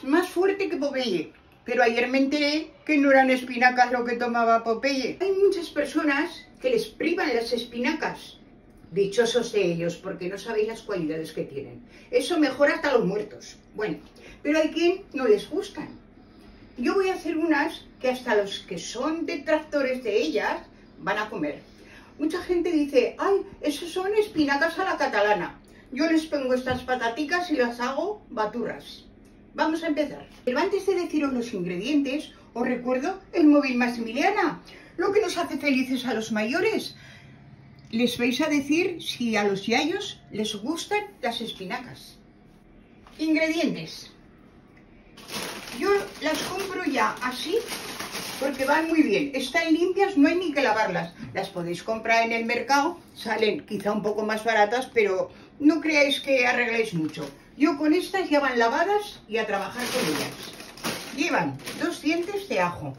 más fuerte que Popeye. Pero ayer me enteré que no eran espinacas lo que tomaba Popeye. Hay muchas personas que les privan las espinacas. Dichosos de ellos, porque no sabéis las cualidades que tienen. Eso mejora hasta los muertos. Bueno, pero hay quien no les gustan. Yo voy a hacer unas que hasta los que son detractores de ellas van a comer. Mucha gente dice, ay, esos son espinacas a la catalana. Yo les pongo estas pataticas y las hago baturras. Vamos a empezar. Pero antes de deciros los ingredientes, os recuerdo el móvil Maximiliana, lo que nos hace felices a los mayores. Les vais a decir si a los yayos les gustan las espinacas. Ingredientes. Yo las compro ya así porque van muy bien. Están limpias, no hay ni que lavarlas. Las podéis comprar en el mercado, salen quizá un poco más baratas, pero no creáis que arregláis mucho. Yo con estas ya van lavadas y a trabajar con ellas. Llevan 2 dientes de ajo,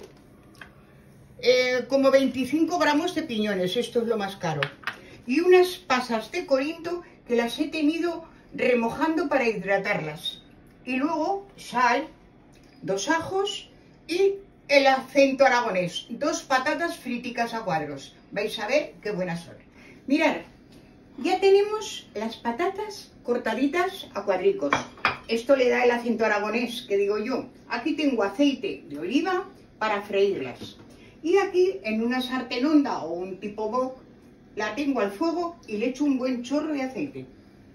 como 25 gramos de piñones, esto es lo más caro, y unas pasas de Corinto que las he tenido remojando para hidratarlas. Y luego sal, 2 ajos y el acento aragonés, 2 patatas friticas a cuadros. Vais a ver qué buenas son. Mirad, ya tenemos las patatas cortaditas a cuadricos. Esto le da el acento aragonés, que digo yo. Aquí tengo aceite de oliva para freírlas. Y aquí en una sartén honda o un tipo wok, la tengo al fuego y le echo un buen chorro de aceite.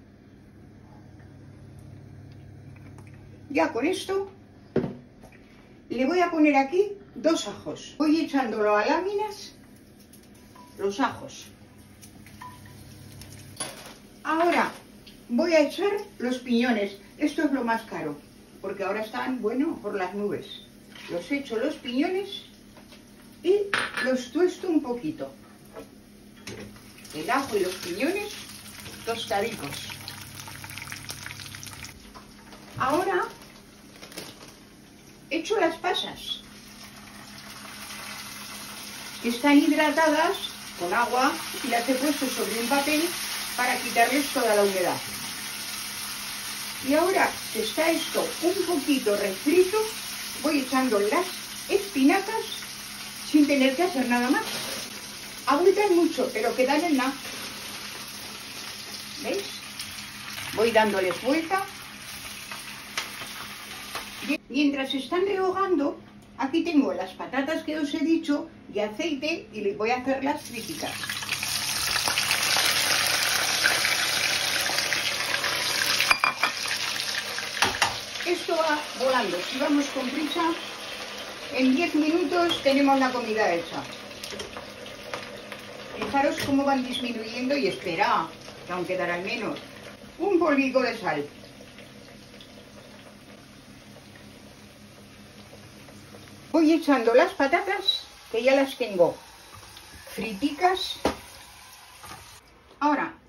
Ya con esto le voy a poner aquí 2 ajos. Voy echándolo a láminas, los ajos. Ahora voy a echar los piñones. Esto es lo más caro, porque ahora están, bueno, por las nubes. Los echo los piñones y los tuesto un poquito. El ajo y los piñones tostadicos. Ahora echo las pasas, que están hidratadas con agua, y las he puesto sobre un papel para quitarles toda la humedad. Y ahora que está esto un poquito refrito, voy echando las espinacas sin tener que hacer nada más. Abultan mucho, pero quedan en nada. ¿Veis? Voy dándoles vuelta. Mientras están rehogando, aquí tengo las patatas que os he dicho y aceite, y les voy a hacer las fritas. Esto va volando. Si vamos con prisa, en 10 minutos tenemos la comida hecha. Fijaros cómo van disminuyendo y espera, que aún quedarán menos. Un polvico de sal. Voy echando las patatas, que ya las tengo friticas. Ahora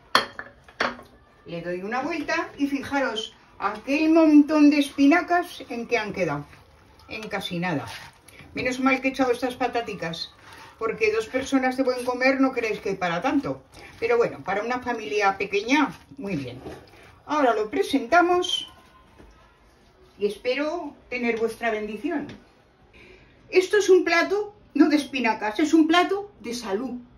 le doy una vuelta y fijaros aquel montón de espinacas en que han quedado. En casi nada. Menos mal que he echado estas pataticas, porque 2 personas de buen comer no creéis que para tanto. Pero bueno, para una familia pequeña, muy bien. Ahora lo presentamos y espero tener vuestra bendición. Esto es un plato no de espinacas, es un plato de salud.